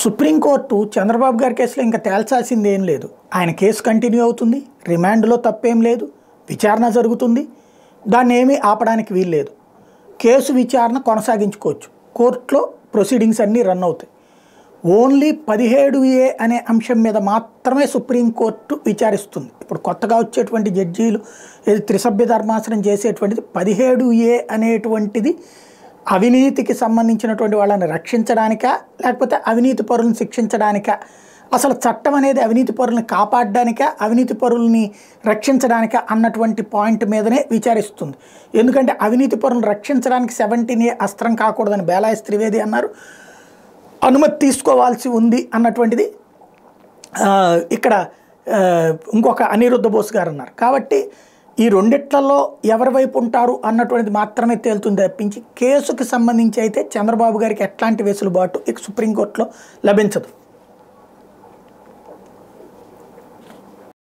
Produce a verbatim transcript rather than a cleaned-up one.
Supreme court Chandrababu గారి కేసులో ఇంకా తేల్చాల్సింది ఏం లేదు. ఆయన కేసు కంటిన్యూ అవుతుంది, రిమాండ్లో తప్పేం లేదు, విచారణ జరుగుతుంది, దాన్ని ఏమీ ఆపడానికి వీల్లేదు. కేసు విచారణ కొనసాగించుకోవచ్చు, కోర్టులో ప్రొసీడింగ్స్ అన్నీ రన్ అవుతాయి. ఓన్లీ పదిహేడు ఏ అనే అంశం మీద మాత్రమే సుప్రీంకోర్టు విచారిస్తుంది. ఇప్పుడు కొత్తగా వచ్చేటువంటి జడ్జీలు ఏది త్రిసభ్య ధర్మాసనం చేసేటువంటిది పదిహేడు ఏ అనేటువంటిది అవినీతికి సంబంధించినటువంటి వాళ్ళని రక్షించడానికా లేకపోతే అవినీతి పరులను శిక్షించడానికా, అసలు చట్టం అనేది అవినీతి పరులను కాపాడడానికా అవినీతి పరుల్ని రక్షించడానికా అన్నటువంటి పాయింట్ మీదనే విచారిస్తుంది. ఎందుకంటే అవినీతి పరులను రక్షించడానికి సెవెంటీన్ ఏ అస్త్రం కాకూడదని బేలాయస్ త్రివేది అన్నారు, అనుమతి తీసుకోవాల్సి ఉంది అన్నటువంటిది ఇక్కడ ఇంకొక అనిరుద్ధ బోస్ గారు అన్నారు. కాబట్టి ఈ రెండిట్లలో ఎవరి వైపు ఉంటారు అన్నటువంటిది మాత్రమే తేలుతుంది తప్పించి కేసుకు సంబంధించి అయితే చంద్రబాబు గారికి ఎట్లాంటి వెసులుబాటు ఇక సుప్రీంకోర్టులో లభించదు.